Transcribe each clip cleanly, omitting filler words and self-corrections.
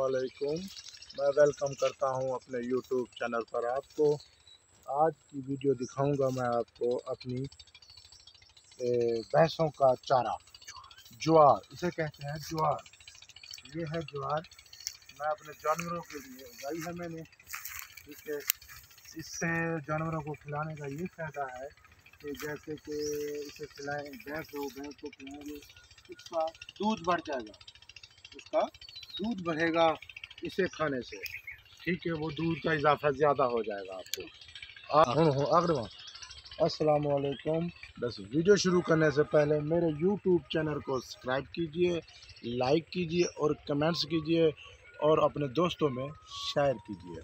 अस्सलामुअलैकुम। मैं वेलकम करता हूं अपने यूट्यूब चैनल पर आपको। आज की वीडियो दिखाऊंगा मैं आपको अपनी भैंसों का चारा, ज्वार इसे कहते हैं, ज्वार। ये है ज्वार, मैं अपने जानवरों के लिए उगाई है मैंने। ठीक है, इससे जानवरों को खिलाने का ये फ़ायदा है कि जैसे कि इसे खिलाएँ, भैंस को खिलाएँगे, इसका दूध बढ़ जाएगा, उसका दूध बढ़ेगा इसे खाने से। ठीक है, वो दूध का इजाफा ज़्यादा हो जाएगा आपको। अस्सलाम वालेकुम। बस वीडियो शुरू करने से पहले मेरे यूट्यूब चैनल को सब्सक्राइब कीजिए, लाइक कीजिए और कमेंट्स कीजिए और अपने दोस्तों में शेयर कीजिए।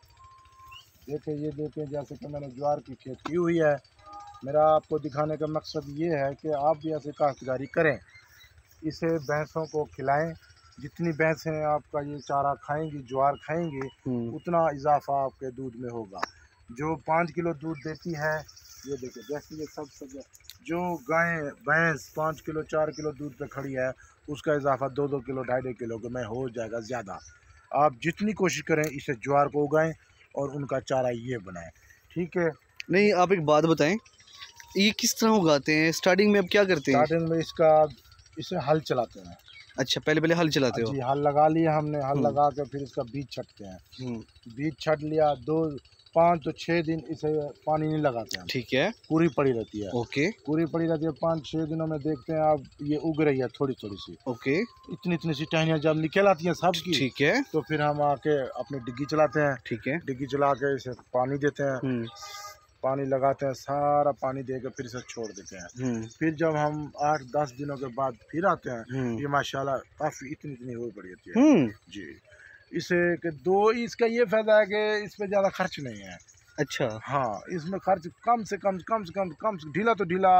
ये देखें जैसे कि मैंने ज्वार की खेत की हुई है। मेरा आपको दिखाने का मकसद ये है कि आप भी ऐसे काश्तकारी करें, इसे भैंसों को खिलाएं। जितनी भैंसें आपका ये चारा खाएंगी, ज्वार खाएंगी, उतना इजाफा आपके दूध में होगा। जो 5 किलो दूध देती है, ये देखिए जैसे ये सब जो भैंस 5 किलो 4 किलो दूध पे खड़ी है, उसका इजाफा 2-2 किलो 2.5 किलो के में हो जाएगा ज़्यादा। आप जितनी कोशिश करें इसे ज्वार को उगाएं और उनका चारा ये बनाएं। ठीक है। नहीं, आप एक बात बताएं, ये किस तरह उगाते हैं? स्टार्टिंग में अब क्या करते हैं? स्टार्टिंग में इसे हल चलाते हैं। अच्छा, पहले हल चलाते हो? जी, हल लगा लिया हमने। हल लगा के फिर इसका बीज छटते हैं। बीज छट लिया, 5 तो 6 दिन इसे पानी नहीं लगाते हैं। ठीक है, पूरी पड़ी रहती है। ओके पूरी पड़ी रहती है। 5-6 दिनों में देखते हैं अब ये उग रही है थोड़ी थोड़ी सी। ओके, इतनी सी टहनियाँ जब निकल आती हैं सबकी, ठीक है, तो फिर हम आके अपनी डिग्गी चलाते हैं। ठीक है, डिग्गी चला के इसे पानी देते हैं। पानी लगाते हैं, सारा पानी दे के फिर इसे छोड़ देते हैं। फिर जब हम 8-10 दिनों के बाद फिर आते हैं, ये माशाल्लाह काफ़ी इतनी हो पड़ी होती है। जी, इसे इसका ये फ़ायदा है कि इस पे ज़्यादा खर्च नहीं है। अच्छा, हाँ, इसमें खर्च कम से कम ढीला तो ढीला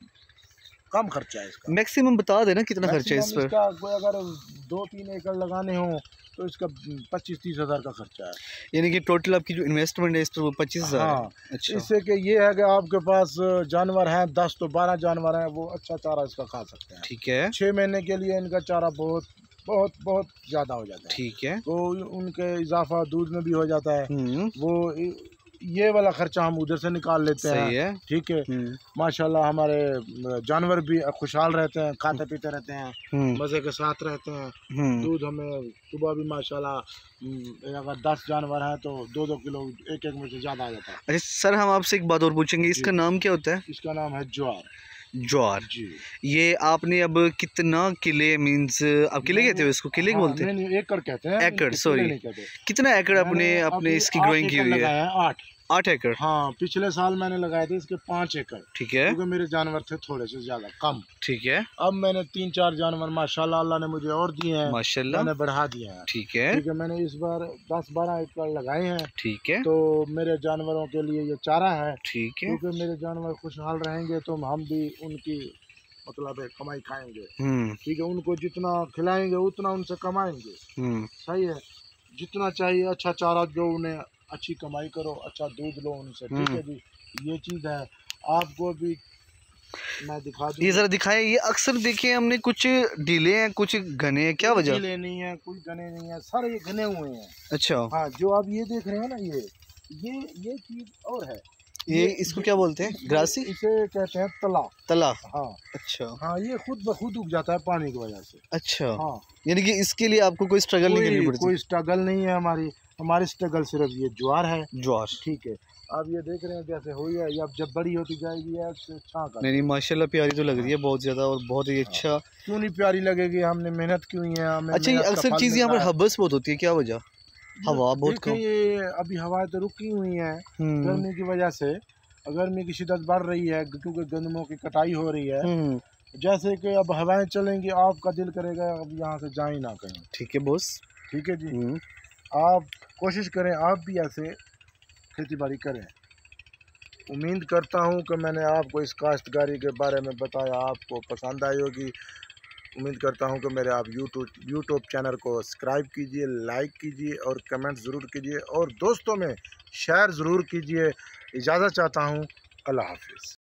कम खर्चा है इसका। मैक्सिमम बता देना कितना खर्चा है इस पर? इसका कोई अगर 2-3 एकड़ लगाने हो तो इसका 25-30 हज़ार का खर्चा है। यानी कि टोटल आपकी जो इन्वेस्टमेंट है इस पर वो 25,000 है। हाँ, अच्छा, इससे कि ये है कि आपके पास जानवर हैं 10 तो 12 जानवर हैं, वो अच्छा चारा इसका खा सकते हैं। ठीक है, 6 महीने के लिए इनका चारा बहुत बहुत बहुत ज़्यादा हो जाता है। ठीक है, तो उनके इजाफा दूध में भी हो जाता है। वो ये वाला खर्चा हम उधर से निकाल लेते हैं। सही है। ठीक है, माशाल्लाह हमारे जानवर भी खुशहाल रहते हैं, खाते पीते रहते हैं, मज़े के साथ रहते हैं। दूध हमें सुबह भी माशाल्लाह, अगर 10 जानवर हैं तो 2-2 किलो एक में से ज़्यादा आ जाता है। अच्छा सर, हम आपसे एक बात और पूछेंगे, इसका नाम क्या होता है? इसका नाम है ज्वार। ज्वार। जी, ये आपने अब कितना किले, मीन्स आप किले कहते हो इसको? किले बोलते हैं? नहीं, एकड़ कहते हैं। एकड़, सॉरी। कितना एकड़ आपने इसकी ग्रोइंग की हुई है? लगाया है 8 एकड़। हाँ, पिछले साल मैंने लगाए थे इसके 5 एकड़। ठीक है, क्योंकि मेरे जानवर थे थोड़े से ज़्यादा कम। ठीक है, अब मैंने 3-4 जानवर माशाल्लाह अल्लाह ने मुझे और दिए हैं, माशाल्लाह, मैंने बढ़ा दिए हैं। ठीक है, ठीक है, मैंने इस बार 10-12 एकड़ लगाए हैं। ठीक है, तो मेरे जानवरों के लिए ये चारा है। ठीक है, क्योंकि मेरे जानवर खुशहाल रहेंगे तो हम भी उनकी मतलब है कमाई खाएंगे। ठीक है, उनको जितना खिलाएंगे उतना उनसे कमाएंगे। सही है, जितना चाहिए अच्छा चारा दो उन्हें, अच्छी कमाई करो, अच्छा दूध लो उनसे। ठीक है जी, ये चीज़ है। आपको भी मैं दिखा दूँ, ये जरा दिखाएं। ये अक्सर देखे हमने, कुछ ढीले हैं कुछ घने हैं, क्या वजह? ढीले नहीं है, कोई घने नहीं है, सारे ये घने हुए हैं। अच्छा, हाँ, जो आप ये देख रहे हैं ना, ये चीज़ और है। ये इसको क्या बोलते हैं? ग्रासी? इसे कहते हैं तला। तला। हाँ, अच्छा, हाँ, ये खुद ब खुद उग जाता है पानी की वजह से। अच्छा, हाँ, यानी कि इसके लिए आपको कोई स्ट्रगल नहीं करनी पड़ती? कोई स्ट्रगल नहीं है। हमारी स्ट्रगल सिर्फ ये ज्वार है। ज्वार। ठीक है, अब ये देख रहे हैं जैसे हुई है, या जब बड़ी होती जाएगी या नहीं, माशाल्लाह प्यारी तो लग रही है बहुत ज़्यादा, और बहुत ही अच्छा। क्यों नहीं प्यारी लगेगी, हमने मेहनत की हुई है। हमें अच्छा, ये अक्सर चीज़ यहाँ पर हब्बस बहुत होती है, क्या वजह? हवा बहुत कम। ये अभी हवाएं तो रुकी हुई हैं गर्मी की वजह से। गर्मी की शिद्दत बढ़ रही है क्योंकि गंदमों की कटाई हो रही है। जैसे कि अब हवाएं चलेंगी, आपका दिल करेगा अब यहाँ से जाए ना कहीं। ठीक है बॉस। ठीक है जी, आप कोशिश करें, आप भी ऐसे खेती बाड़ी करें। उम्मीद करता हूँ कि मैंने आपको इस काश्तकारी के बारे में बताया, आपको पसंद आई होगी। उम्मीद करता हूँ कि मेरे आप यूट्यूब चैनल को सब्सक्राइब कीजिए, लाइक कीजिए और कमेंट ज़रूर कीजिए और दोस्तों में शेयर ज़रूर कीजिए। इजाज़त चाहता हूँ, अल्लाह हाफ़िज़।